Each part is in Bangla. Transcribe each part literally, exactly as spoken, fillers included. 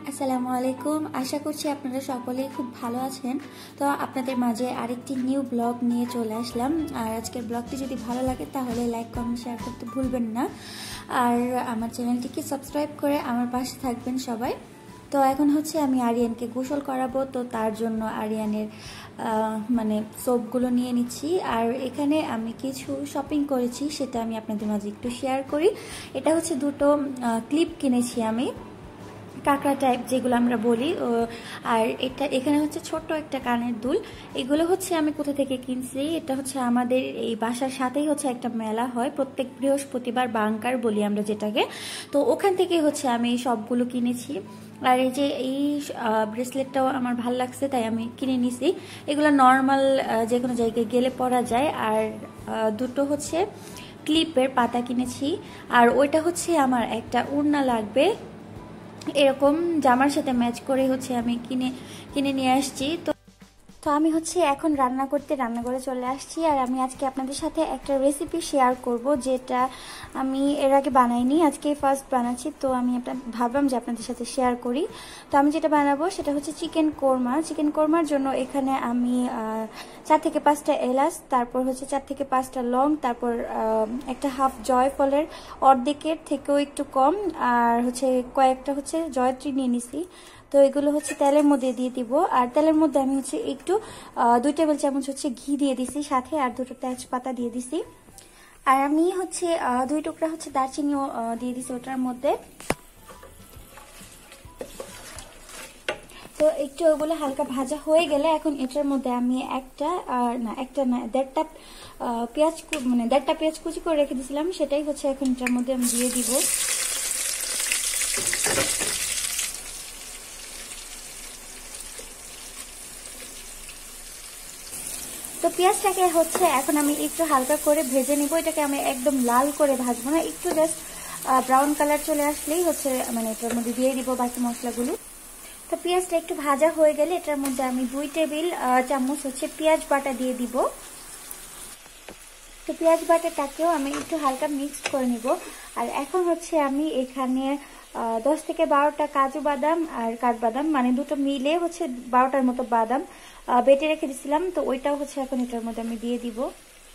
আসসালামু আলাইকুম। আশা করছি আপনারা সকলেই খুব ভালো আছেন। তো আপনাদের মাঝে আরেকটি নিউ ব্লগ নিয়ে চলে আসলাম। আর আজকের ব্লগটি যদি ভালো লাগে তাহলে লাইক কমেন্ট শেয়ার করতে ভুলবেন না। আর আমার চ্যানেলটিকে সাবস্ক্রাইব করে আমার পাশে থাকবেন সবাই। তো এখন হচ্ছে আমি আরিয়ানকে গোসল করাবো, তো তার জন্য আরিয়ানের মানে সোপগুলো নিয়ে নিচ্ছি। আর এখানে আমি কিছু শপিং করেছি, সেটা আমি আপনাদের মাঝে একটু শেয়ার করি। এটা হচ্ছে দুটো ক্লিপ কিনেছি আমি, কাঁকড়া টাইপ যেগুলো আমরা বলি। আর এটা এখানে হচ্ছে ছোট্ট একটা কানের দুল। এগুলো হচ্ছে আমি কোথা থেকে কিনছি, এটা হচ্ছে আমাদের এই বাসার সাথেই হচ্ছে একটা মেলা হয় প্রত্যেক বৃহস্পতিবার, বাংকার বলি আমরা যেটাকে। তো ওখান থেকে হচ্ছে আমি সবগুলো কিনেছি। আর এই যে এই ব্রেসলেটটাও আমার ভালো লাগছে, তাই আমি কিনে নিছি। এগুলো নর্মাল যে কোনো জায়গায় গেলে পরা যায়। আর দুটো হচ্ছে ক্লিপের পাতা কিনেছি। আর ওইটা হচ্ছে আমার একটা ওড়না লাগবে, এরকম জামার সাথে ম্যাচ করে হচ্ছে আমি কিনে কিনে নিয়ে আসছি। তো তো আমি হচ্ছে এখন রান্না করতে রান্নাঘরে চলে আসছি। আর আমি আজকে আপনাদের সাথে একটা রেসিপি শেয়ার করব, যেটা আমি এর আগে বানাইনি, আজকে ফার্স্ট বানাচ্ছি। তো আমি আপনার ভাবলাম যে আপনাদের সাথে শেয়ার করি। তো আমি যেটা বানাবো সেটা হচ্ছে চিকেন কোরমা। চিকেন কোরমার জন্য এখানে আমি চার থেকে পাঁচটা এলাচ, তারপর হচ্ছে চার থেকে পাঁচটা লং, তারপর একটা হাফ জয়ফলের অর্ধেকের থেকেও একটু কম, আর হচ্ছে কয়েকটা হচ্ছে জয়ত্রী নিয়ে নিছি। তো এগুলো হচ্ছে তেলের মধ্যে দিয়ে দিব। আর তেলের মধ্যে আমি হচ্ছে একটু দুই টেবিল চামচ হচ্ছে ঘি দিয়ে দিছি সাথে, আর দুটো তেজপাতা দিয়ে দিছি। আর আমি হচ্ছে দুই টুকরা হচ্ছে দারচিনিও দিয়ে দিছি ওটার মধ্যে। তো একটু ওগুলো হালকা ভাজা হয়ে গেলে এখন এটার মধ্যে আমি একটা না একটা না দেড়টা পেঁয়াজ মানে দেড়টা পেঁয়াজ কুচি করে রেখে দিয়েছিলাম, সেটাই হচ্ছে এখন এটার মধ্যে আমি দিয়ে দিব। তো পেঁয়াজটাকে হচ্ছে এখন আমি একটু হালকা করে ভেজে নিব। এটাকে আমি একদম লাল করে ভাজবো না, একটু জাস্ট ব্রাউন কালার চলে আসলেই হচ্ছে মানে এটার মধ্যে দিয়ে দিব বাকি মশলাগুলো। তো পেঁয়াজটা একটু ভাজা হয়ে গেলে এটার মধ্যে আমি দুই টেবিল চামচ হচ্ছে পেঁয়াজ বাটা দিয়ে দিব। তো পেঁয়াজ বাটাটাকেও আমি একটু হালকা মিক্স করে নিব। আর এখন হচ্ছে আমি এখানে দশ থেকে বারোটা কাজু বাদাম আর কাঠবাদাম মানে দুটো মিলে হচ্ছে বারোটার মতো বাদাম বেটে রেখে দিছিলাম। তো ওইটাও হচ্ছে এখন এটার মধ্যে আমি দিয়ে দিব।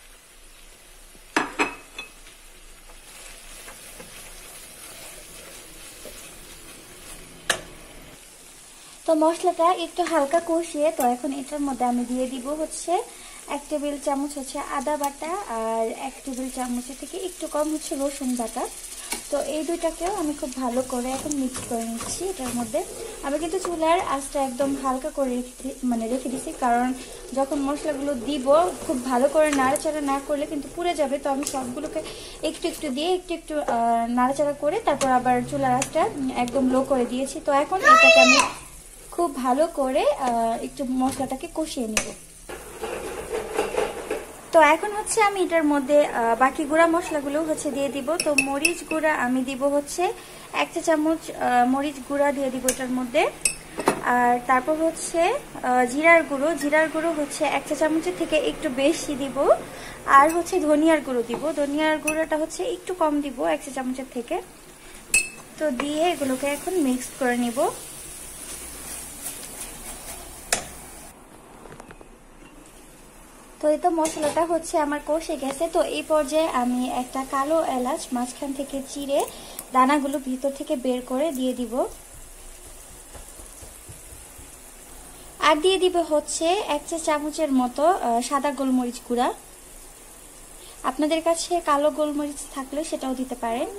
তো মশলাটা একটু হালকা কষিয়ে তো এখন এটার মধ্যে আমি দিয়ে দিব হচ্ছে এক টেবিল চামচ হচ্ছে আদা বাটা, আর এক টেবিল চামচের থেকে একটু কম হচ্ছে রসুন বাটা। তো এই দুইটাকেও আমি খুব ভালো করে এখন মিক্স করে নিচ্ছি এটার মধ্যে। আমি কিন্তু চুলার আঁচটা একদম হালকা করে রেখে মানে রেখে দিচ্ছি, কারণ যখন মশলাগুলো দিব খুব ভালো করে নাড়াচাড়া না করলে কিন্তু পুড়ে যাবে। তো আমি সবগুলোকে একটু একটু দিয়ে একটু একটু নাড়াচাড়া করে তারপর আবার চুলার আঁচটা একদম লো করে দিয়েছি। তো এখন এটাকে আমি খুব ভালো করে একটু মশলাটাকে কষিয়ে নেব। তো এখন হচ্ছে আমি এটার মধ্যে বাকি গুঁড়া মশলাগুলো হচ্ছে দিয়ে দিব। তো মরিচ গুঁড়া আমি দিব হচ্ছে এক চা চামচ মরিচ গুঁড়া দিয়ে দিব এটার মধ্যে। আর তারপর হচ্ছে জিরার গুঁড়ো জিরার গুঁড়ো হচ্ছে এক চা চামচের থেকে একটু বেশি দিব। আর হচ্ছে ধনিয়ার গুঁড়ো দিব, ধনিয়ার গুঁড়োটা হচ্ছে একটু কম দিব এক চা চামচের থেকে। তো দিয়ে এগুলোকে এখন মিক্স করে নিব। তো এই তো মশলাটা হচ্ছে আমার কষে গেছে। তো এই পর্যায়ে আমি একটা কালো এলাচ মাঝখান থেকে চিড়ে দানাগুলো ভিতর থেকে বের করে দিয়ে দিব। আর দিয়ে দিব হচ্ছে এক চা চামচের মতো সাদা গোলমরিচ গুঁড়া। আপনাদের কাছে কালো গোলমরিচ থাকলে সেটাও দিতে পারেন।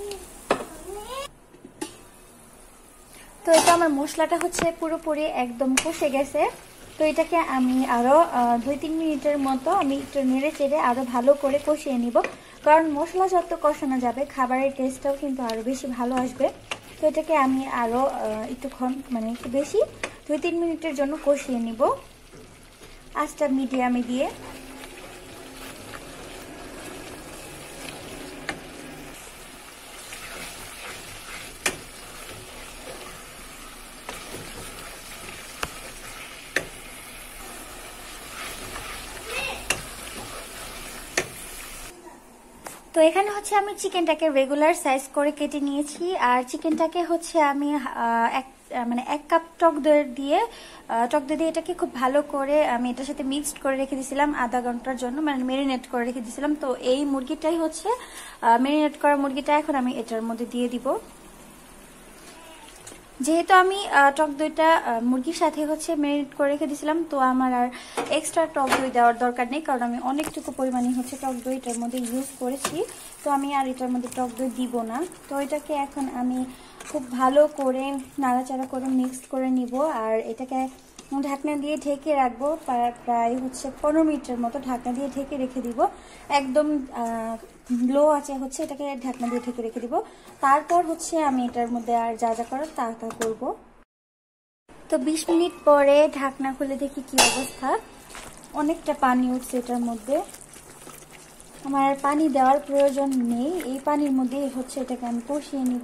তো এটা আমার মশলাটা হচ্ছে পুরোপুরি একদম কষে গেছে। তো এটাকে আমি আরো দুই তিন মিনিটের মতো আমি একটু নেড়ে চেড়ে আরো ভালো করে কষিয়ে নিব, কারণ মশলা যত কষানো যাবে খাবারের টেস্টটাও কিন্তু আরো বেশি ভালো আসবে। তো এটাকে আমি আরো একটুক্ষণ মানে একটু বেশি দুই তিন মিনিটের জন্য কষিয়ে নিব আঁচটা মিডিয়ামে দিয়ে। তো এখানে হচ্ছে আমি চিকেনটাকে রেগুলার সাইজ করে কেটে নিয়েছি। আর চিকেনটাকে হচ্ছে আমি এক মানে এক কাপ টক দই দিয়ে টক দই দিয়ে এটাকে খুব ভালো করে আমি এটার সাথে মিক্সড করে রেখে দিয়েছিলাম আধা ঘন্টার জন্য, মানে মেরিনেট করে রেখে দিয়েছিলাম। তো এই মুরগিটাই হচ্ছে মেরিনেট করা মুরগিটা এখন আমি এটার মধ্যে দিয়ে দিব। যেহেতু আমি টক দইটা মুরগির সাথে হচ্ছে মেরিনেট করে রেখে দিয়েছিলাম, তো আমার আর এক্সট্রা টক দই দেওয়ার দরকার নেই, কারণ আমি অনেকটুকু পরিমাণে হচ্ছে টক দইটার মধ্যে ইউজ করেছি। তো আমি আর এটার মধ্যে টক দই দিব না। তো এটাকে এখন আমি খুব ভালো করে নাড়াচাড়া করে মিক্সড করে নিব, আর এটাকে ঢাকনা দিয়ে ঢেকে রাখবো প্রায় হচ্ছে পনেরো মিনিটের মতো ঢাকনা দিয়ে ঢেকে রেখে দিব। একদম লো আছে হচ্ছে এটাকে ঢাকনা দিয়ে ঢেকে রেখে দিব। তারপর হচ্ছে আমি এটার মধ্যে আর যা যা করার তা তা করবো। তো বিশ মিনিট পরে ঢাকনা খুলে দেখি কি অবস্থা, অনেকটা পানি উঠছে এটার মধ্যে। আমার আর পানি দেওয়ার প্রয়োজন নেই, এই পানির মধ্যে হচ্ছে এটাকে আমি কষিয়ে নিব।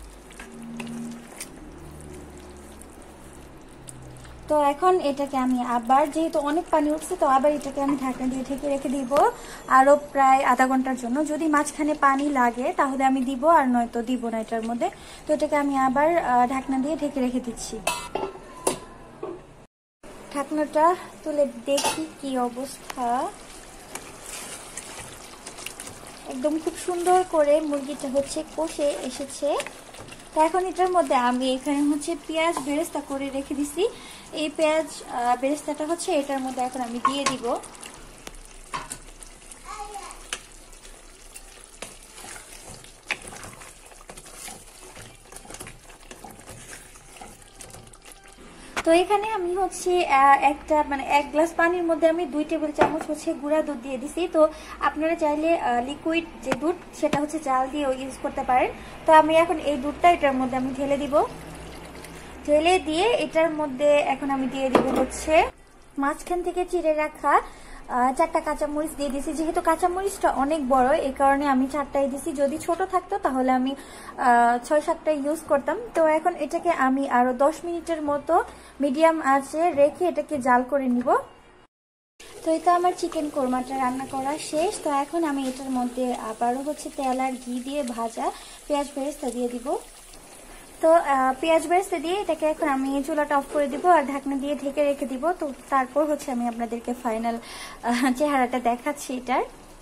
তো এখন এটাকে আমি আবার, যেহেতু অনেক পানি উঠছে, তো আবার এটাকে আমি ঢাকনা দিয়ে ঢেকে রেখে দিব আরো প্রায় আধা ঘন্টার জন্য। যদি মাঝখানে পানি লাগে তাহলে আমি দিব, আর নয়তো দিব না এটার মধ্যে। তো এটাকে আমি আবার ঢাকনা দিয়ে ঢেকে রেখে দিচ্ছি। ঢাকনাটা তুলে দেখি কি অবস্থা। একদম খুব সুন্দর করে মুরগিটা হচ্ছে কষে এসেছে। তো এখন এটার মধ্যে আমি এখানে হচ্ছে পেঁয়াজ বেরেস্তা করে রেখে দিছি, এই পেঁয়াজ বেরেস্তাটা হচ্ছে এটার মধ্যে এখন আমি দিয়ে দিব। তো এখানে আমি হচ্ছে একটা মানে এক গ্লাস পানির মধ্যে আমি দুই টেবিল চামচ হচ্ছে গুঁড়া দুধ দিয়ে দিছি। তো আপনারা চাইলে লিকুইড যে দুধ সেটা হচ্ছে জাল দিয়েও ইউজ করতে পারেন। তো আমি এখন এই দুধটা এটার মধ্যে আমি ঢেলে দিব। ঢেলে দিয়ে এটার মধ্যে এখন আমি দিয়ে দিব হচ্ছে মাঝখান থেকে চিড়ে রাখা চারটা কাঁচামরিচ দিয়ে দিছি। যেহেতু কাঁচামরিচটা অনেক বড়, এই কারণে আমি চারটাই দিছি। যদি ছোট থাকতো তাহলে আমি ছয় সাতটা ইউজ করতাম। তো এখন এটাকে আমি আরো দশ মিনিটের মতো মিডিয়াম আঁচে রেখে এটাকে জাল করে নিব। তো এটা আমার চিকেন কোরমাটা রান্না করা শেষ। তো এখন আমি এটার মধ্যে আবারও হচ্ছে তেল আর ঘি দিয়ে ভাজা পেঁয়াজ বেরেস্তা দিয়ে দিব। তো পেঁয়াজ বেরেস্তা দিয়ে এটাকে এখন আমি চুলাটা অফ করে দিব আর ঢাকনা দিয়ে ঢেকে রেখে দিব। তো তারপর হচ্ছে আমি আপনাদেরকে ফাইনাল চেহারাটা দেখাচ্ছি এটার।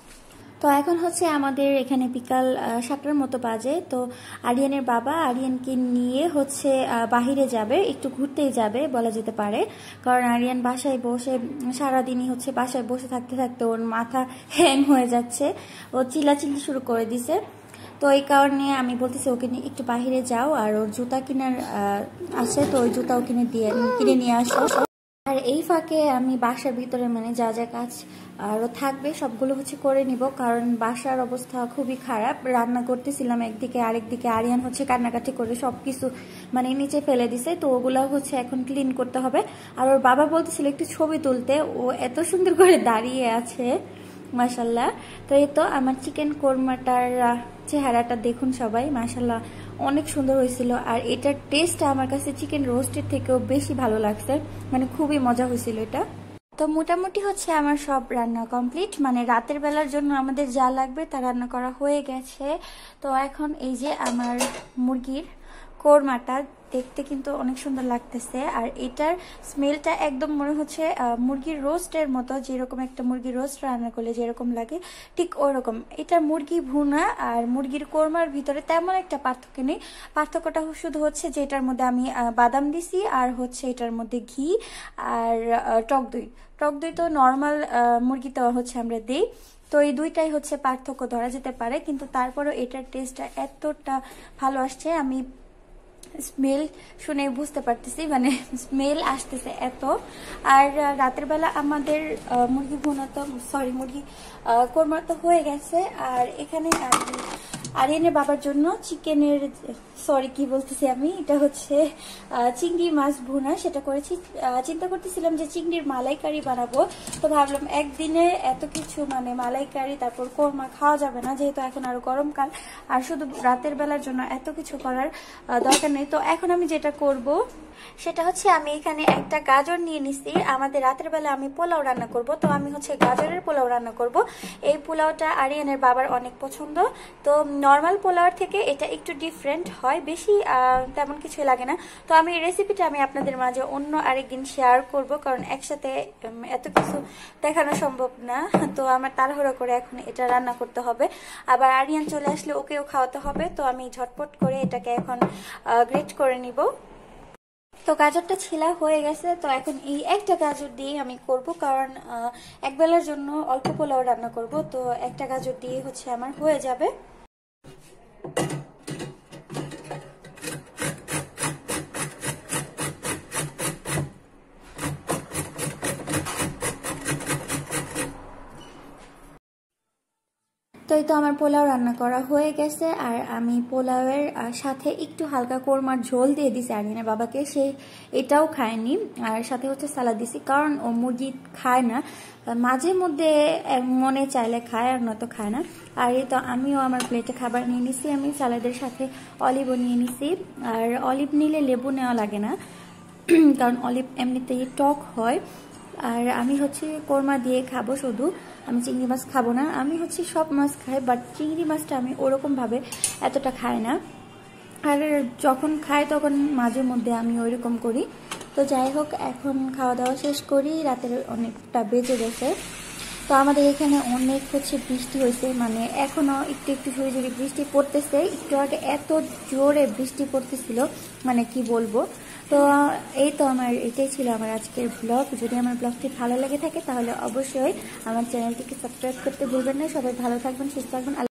তো এখন হচ্ছে আমাদের এখানে বিকাল সাতটার মতো বাজে। তো আরিয়ানের বাবা আরিয়ানকে নিয়ে হচ্ছে বাহিরে যাবে, একটু ঘুরতেই যাবে বলা যেতে পারে, কারণ আরিয়ান বাসায় বসে সারাদিনই হচ্ছে বাসায় বসে থাকতে থাকতে ওর মাথা হ্যাং হয়ে যাচ্ছে, ও চিল্লাচিল্লি শুরু করে দিছে। তো এই কারণে আমি বলতেছি ওকে নিয়ে একটু বাহিরে যাও, আর ওর জুতা কেনার আছে, তো ওই জুতাও কিনে দিয়ে কিনে নিয়ে আসো। আর এই ফাঁকে আমি বাসার ভিতরে মানে যা যা কাজ আরও থাকবে সবগুলো হচ্ছে করে নিব, কারণ বাসার অবস্থা খুবই খারাপ। রান্না করতেছিলাম একদিকে, আরেকদিকে আরিয়ান হচ্ছে কান্নাকাটি করে সবকিছু মানে নিচে ফেলে দিছে। তো ওগুলো হচ্ছে এখন ক্লিন করতে হবে। আর ওর বাবা বলতেছিল একটু ছবি তুলতে, ও এত সুন্দর করে দাঁড়িয়ে আছে মাশাল্লাহ। তো এই তো আমার চিকেন কোরমাটার চেহারাটা দেখুন সবাই, মাশাল্লাহ অনেক সুন্দর হয়েছিল। আর এটার টেস্টটা আমার কাছে চিকেন রোস্টের থেকেও বেশি ভালো লাগছে, মানে খুবই মজা হয়েছিল এটা। তো মোটামুটি হচ্ছে আমার সব রান্না কমপ্লিট, মানে রাতের বেলার জন্য আমাদের যা লাগবে তা রান্না করা হয়ে গেছে। তো এখন এই যে আমার মুরগির কোরমাটা দেখতে কিন্তু অনেক সুন্দর লাগতেছে, আর এটার স্মেলটা একদম মনে হচ্ছে মুরগির রোস্টের মতো, যেরকম একটা মুরগির রোস্ট রান্না করলে যেরকম লাগে ঠিক ওরকম। এটা মুরগি ভুনা আর মুরগির কোরমার ভিতরে তেমন একটা পার্থক্য নেই, পার্থক্যটা শুধু হচ্ছে যে এটার মধ্যে আমি বাদাম দিছি আর হচ্ছে এটার মধ্যে ঘি আর টক দই। টক দই তো নর্মাল মুরগিতে হচ্ছে আমরা দিই, তো এই দুইটাই হচ্ছে পার্থক্য ধরা যেতে পারে। কিন্তু তারপরও এটার টেস্টটা এতটা ভালো আসছে, আমি স্মেল শুনে বুঝতে পারতেছি, মানে স্মেল আসতেছে এত। আর রাতের বেলা আমাদের মুরগি ভুনা তো সরি মুরগি কোরমা তো হয়ে গেছে। আর এখানে আরিয়ানের বাবার জন্য চিকেনের সরি কি বলতেছি আমি এটা হচ্ছে চিংড়ি মাছ ভুনা সেটা করেছি। চিন্তা করতেছিলাম যে চিংড়ির মালাইকারি বানাবো, তো ভাবলাম একদিনে এত কিছু মানে মালাইকারি তারপর কোরমা খাওয়া যাবে না, যেহেতু এখন আরো গরমকাল আর শুধু রাতের বেলার জন্য এত কিছু করার দরকার নেই। তো এখন আমি যেটা করব সেটা হচ্ছে আমি এখানে একটা গাজর নিয়ে নিছি, আমাদের রাতের বেলা আমি পোলাও রান্না করব, তো আমি হচ্ছে গাজরের পোলাও রান্না করব। এই পোলাওটা আরিয়ানের বাবার অনেক পছন্দ, তো নর্মাল পোলাওর থেকে এটা একটু ডিফারেন্ট হয়, বেশি তেমন কিছু লাগে না। তো আমি এই রেসিপিটা আমি আপনাদের মাঝে অন্য আরেকদিন শেয়ার করব, কারণ একসাথে এত কিছু দেখানো সম্ভব না। তো আমার তাড়াহুড়ো করে এখন এটা রান্না করতে হবে, আবার আরিয়ান চলে আসলে ওকেও খাওয়াতে হবে। তো আমি ঝটপট করে এটাকে এখন গ্রেট করে নিব। তো গাজরটা ছিলা হয়ে গেছে, তো এখন এই একটা গাজর দিয়ে আমি করব, কারণ এক বেলার জন্য অল্প পোলাও রান্না করব। তো একটা গাজর দিয়ে হচ্ছে আমার হয়ে যাবে। তো এই তো আমার পোলাও রান্না করা হয়ে গেছে, আর আমি পোলাওয়ের সাথে একটু হালকা কোরমার ঝোল দিয়ে দিছি আরিয়ানের বাবাকে, সে এটাও খায়নি। আর সাথে হচ্ছে সালাদ দিছি, কারণ ও মুরগি খায় না, মাঝে মধ্যে মনে চাইলে খায় আর নয়তো খায় না। আর এই তো আমিও আমার প্লেটে খাবার নিয়ে নিছি, আমি সালাদের সাথে অলিভও নিয়ে নিছি। আর অলিভ নিলে লেবু নেওয়া লাগে না, কারণ অলিভ এমনিতেই টক হয়। আর আমি হচ্ছে কোরমা দিয়ে খাবো শুধু, আমি চিংড়ি মাছ খাবো না। আমি হচ্ছে সব মাছ খাই, বাট চিংড়ি মাছটা আমি ওরকমভাবে এতটা খাই না, আর যখন খাই তখন মাঝে মধ্যে আমি ওইরকম করি। তো যাই হোক, এখন খাওয়া দাওয়া শেষ করি, রাতের অনেকটা বেজে গেছে। তো আমাদের এখানে অনেক হচ্ছে বৃষ্টি হয়েছে, মানে এখনো একটু একটু ঝুড়ি ঝুড়ি বৃষ্টি পড়তেছে। একটু আগে এত জোরে বৃষ্টি পড়তেছিল, মানে কি বলবো। তো এই তো আমার এটাই ছিল আমার আজকের ব্লগ। যদি আমার ব্লগটি ভালো লেগে থাকে তাহলে অবশ্যই আমার চ্যানেলটিকে সাবস্ক্রাইব করতে ভুলবেন না। সবাই ভালো থাকবেন, সুস্থ থাকবেন।